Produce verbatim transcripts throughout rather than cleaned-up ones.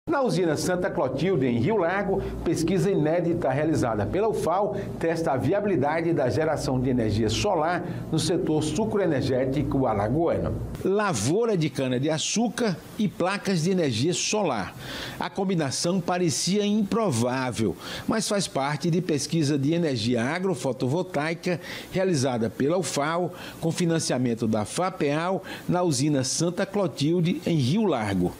Na usina Santa Clotilde, em Rio Largo, pesquisa inédita realizada pela U F A O testa a viabilidade da geração de energia solar no setor sucroenergético alagoano. Lavoura de cana-de-açúcar e placas de energia solar. A combinação parecia improvável, mas faz parte de pesquisa de energia agrofotovoltaica realizada pela U F A O com financiamento da FAPEAL na usina Santa Clotilde, em Rio Largo.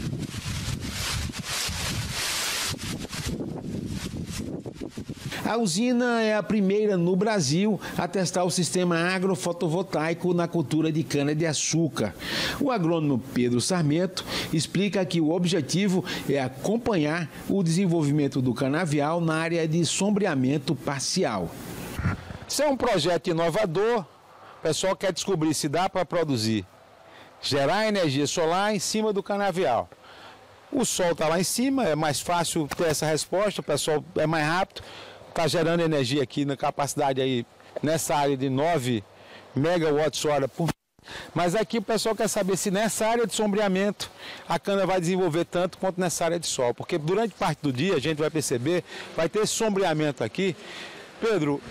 A usina é a primeira no Brasil a testar o sistema agrofotovoltaico na cultura de cana-de-açúcar. O agrônomo Pedro Sarmento explica que o objetivo é acompanhar o desenvolvimento do canavial na área de sombreamento parcial. Isso é um projeto inovador, o pessoal quer descobrir se dá para produzir, gerar energia solar em cima do canavial. O sol está lá em cima, é mais fácil ter essa resposta, o pessoal é mais rápido. Está gerando energia aqui na capacidade aí, nessa área de nove megawatts hora por mês. Mas aqui o pessoal quer saber se nessa área de sombreamento a cana vai desenvolver tanto quanto nessa área de sol. Porque durante parte do dia a gente vai perceber, vai ter esse sombreamento aqui. Pedro,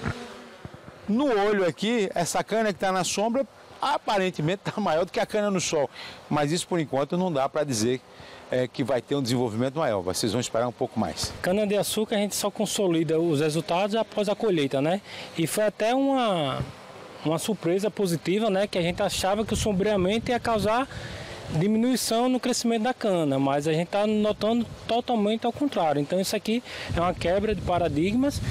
no olho aqui, essa cana que está na sombra aparentemente está maior do que a cana no sol. Mas isso por enquanto não dá para dizer É, que vai ter um desenvolvimento maior, vocês vão esperar um pouco mais. Cana-de-açúcar a gente só consolida os resultados após a colheita, né? E foi até uma, uma surpresa positiva, né? Que a gente achava que o sombreamento ia causar diminuição no crescimento da cana, mas a gente está notando totalmente ao contrário. Então isso aqui é uma quebra de paradigmas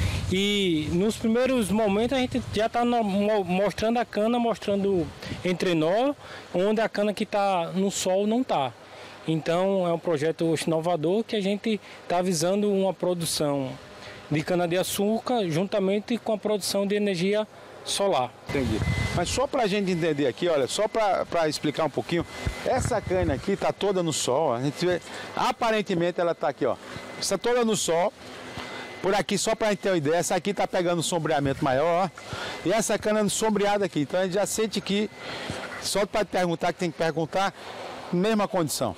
e nos primeiros momentos a gente já está mostrando a cana, mostrando entre nós, onde a cana que está no sol não está. Então é um projeto inovador que a gente está visando uma produção de cana-de-açúcar juntamente com a produção de energia solar. Entendi. Mas só para a gente entender aqui, olha, só para explicar um pouquinho, essa cana aqui está toda no sol, a gente vê, aparentemente ela está aqui, ó, está toda no sol. Por aqui, só para a gente ter uma ideia, essa aqui está pegando um sombreamento maior, ó, e essa cana sombreada aqui, então a gente já sente que, só para perguntar que tem que perguntar, mesma condição.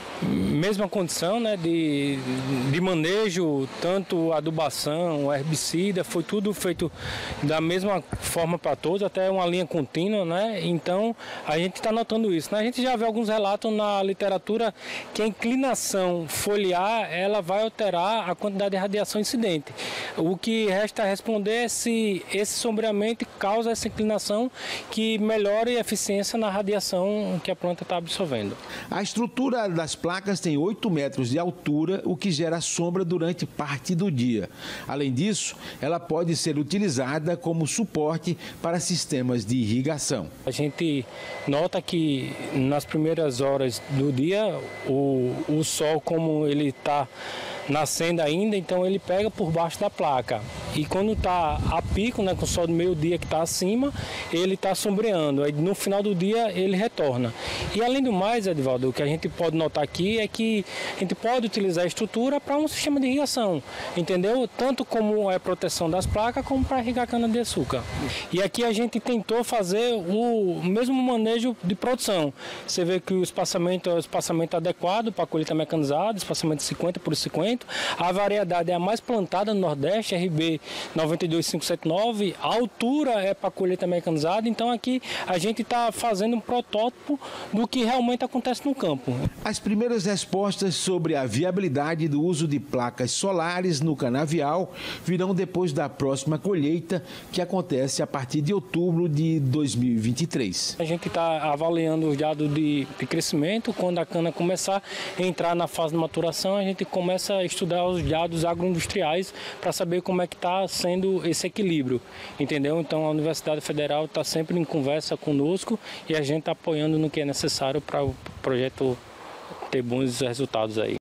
Mesma condição, né, de, de manejo, tanto adubação, herbicida, foi tudo feito da mesma forma para todos, até uma linha contínua, né? Então a gente está notando isso, né? A gente já vê alguns relatos na literatura que a inclinação foliar ela vai alterar a quantidade de radiação incidente. O que resta responder é se esse sombreamento causa essa inclinação que melhora a eficiência na radiação que a planta está absorvendo. A estrutura das plantas placas têm oito metros de altura, o que gera sombra durante parte do dia. Além disso, ela pode ser utilizada como suporte para sistemas de irrigação. A gente nota que nas primeiras horas do dia, o, o sol, como ele está nascendo ainda, então ele pega por baixo da placa. E quando está a pico, né, com o sol do meio-dia que está acima, ele está sombreando. Aí no final do dia ele retorna. E além do mais, Edivaldo, o que a gente pode notar aqui é que a gente pode utilizar a estrutura para um sistema de irrigação, entendeu? Tanto como é proteção das placas, como para irrigar cana-de-açúcar. E aqui a gente tentou fazer o mesmo manejo de produção. Você vê que o espaçamento é o espaçamento adequado para a colheita mecanizada, espaçamento cinquenta por cinquenta. A variedade é a mais plantada no Nordeste, R B nove dois cinco sete nove. A altura é para a colheita mecanizada. Então aqui a gente está fazendo um protótipo do que realmente acontece no campo. As primeiras respostas sobre a viabilidade do uso de placas solares no canavial virão depois da próxima colheita, que acontece a partir de outubro de dois mil e vinte e três. A gente está avaliando os dados de, de crescimento. Quando a cana começar a entrar na fase de maturação, a gente começa a estudar os dados agroindustriais para saber como é que está sendo esse equilíbrio, entendeu? Então a Universidade Federal está sempre em conversa conosco e a gente está apoiando no que é necessário para o projeto ter bons resultados aí.